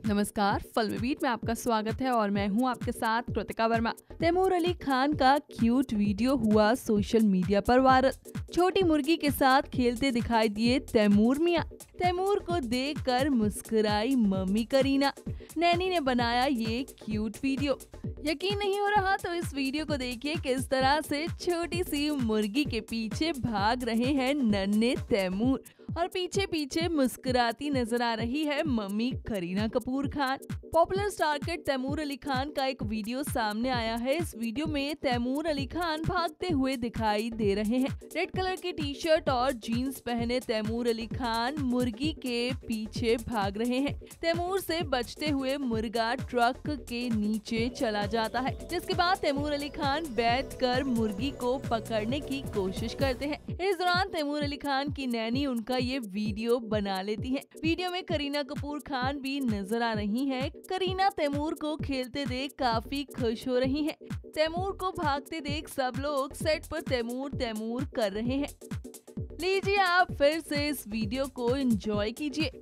नमस्कार, फिल्मीबीट में आपका स्वागत है और मैं हूं आपके साथ कृतिका वर्मा। तैमूर अली खान का क्यूट वीडियो हुआ सोशल मीडिया पर वायरल। छोटी मुर्गी के साथ खेलते दिखाई दिए तैमूर मियां। तैमूर को देखकर मुस्कुराई मम्मी करीना। नैनी ने बनाया ये क्यूट वीडियो। यकीन नहीं हो रहा तो इस वीडियो को देखिए किस तरह से छोटी सी मुर्गी के पीछे भाग रहे हैं नन्हे तैमूर और पीछे पीछे मुस्कुराती नजर आ रही है mummy Kareena Kapoor Khan. Popular star kid Taimur Ali Khan का एक वीडियो सामने आया है। इस वीडियो में तैमूर अली खान भागते हुए दिखाई दे रहे हैं। रेड कलर की टी शर्ट और जीन्स पहने तैमूर अली खान मुर्गी के पीछे भाग रहे हैं। तैमूर से बचते हुए मुर्गा ट्रक के नीचे चला जाता है, जिसके बाद तैमूर अली खान बैठकर मुर्गी को पकड़ने की कोशिश करते हैं। इस दौरान तैमूर अली खान की नैनी उनका ये वीडियो बना लेती है। वीडियो में करीना कपूर खान भी नजर आ रही हैं। करीना तैमूर को खेलते देख काफी खुश हो रही हैं। तैमूर को भागते देख सब लोग सेट पर तैमूर तैमूर कर रहे हैं। लीजिए आप फिर से इस वीडियो को एंजॉय कीजिए।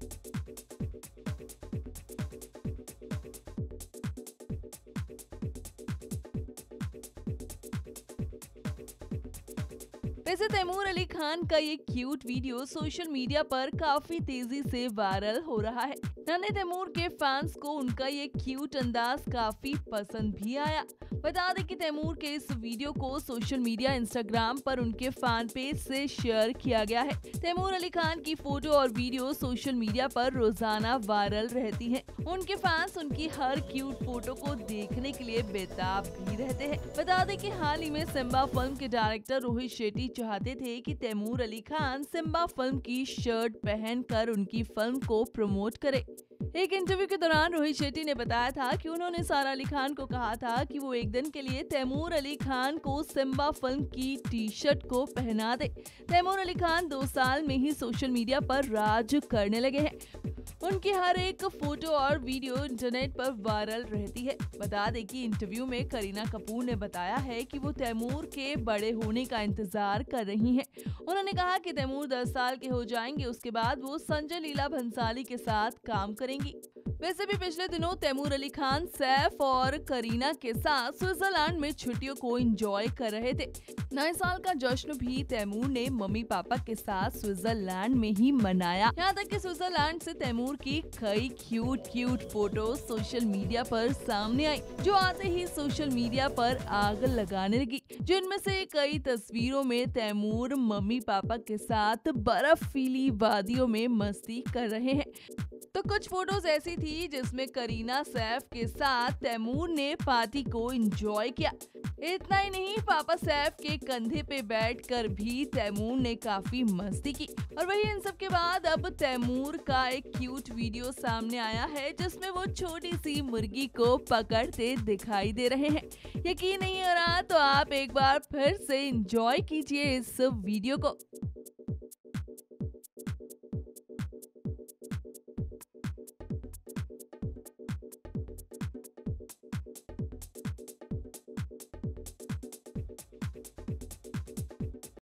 वैसे तैमूर अली खान का ये क्यूट वीडियो सोशल मीडिया पर काफी तेजी से वायरल हो रहा है। नन्हे तैमूर के फैंस को उनका ये क्यूट अंदाज काफी पसंद भी आया। बता दें कि तैमूर के इस वीडियो को सोशल मीडिया इंस्टाग्राम पर उनके फैन पेज से शेयर किया गया है। तैमूर अली खान की फोटो और वीडियो सोशल मीडिया पर रोजाना वायरल रहती हैं। उनके फैंस उनकी हर क्यूट फोटो को देखने के लिए बेताब भी रहते हैं। बता दें कि हाल ही में सिम्बा फिल्म के डायरेक्टर रोहित शेट्टी चाहते थे कि तैमूर अली खान सिम्बा फिल्म की शर्ट पहनकर उनकी फिल्म को प्रमोट करे। एक इंटरव्यू के दौरान रोहित शेट्टी ने बताया था कि उन्होंने सारा अली खान को कहा था कि वो एक दिन के लिए तैमूर अली खान को सिम्बा फिल्म की टी शर्ट को पहना दे। तैमूर अली खान 2 साल में ही सोशल मीडिया पर राज करने लगे हैं। उनकी हर एक फोटो और वीडियो इंटरनेट पर वायरल रहती है। बता दें कि इंटरव्यू में करीना कपूर ने बताया है कि वो तैमूर के बड़े होने का इंतजार कर रही हैं। उन्होंने कहा कि तैमूर 10 साल के हो जाएंगे, उसके बाद वो संजय लीला भंसाली के साथ काम करेंगी। वैसे भी पिछले दिनों तैमूर अली खान सैफ और करीना के साथ स्विट्जरलैंड में छुट्टियों को एंजॉय कर रहे थे। नए साल का जश्न भी तैमूर ने मम्मी पापा के साथ स्विट्जरलैंड में ही मनाया। यहाँ तक कि स्विट्जरलैंड से तैमूर की कई क्यूट फोटो सोशल मीडिया पर सामने आई, जो आते ही सोशल मीडिया पर आग लगाने लगी। जिनमें से कई तस्वीरों में तैमूर मम्मी पापा के साथ बर्फीली वादियों में मस्ती कर रहे हैं, तो कुछ फोटोज ऐसी थी जिसमें करीना सैफ के साथ तैमूर ने पार्टी को एंजॉय किया। इतना ही नहीं, पापा सैफ के कंधे पे बैठकर भी तैमूर ने काफी मस्ती की। और वही इन सब के बाद अब तैमूर का एक क्यूट वीडियो सामने आया है, जिसमें वो छोटी सी मुर्गी को पकड़ते दिखाई दे रहे हैं। यकीन नहीं हो रहा तो आप एक बार फिर से एंजॉय कीजिए इस वीडियो को।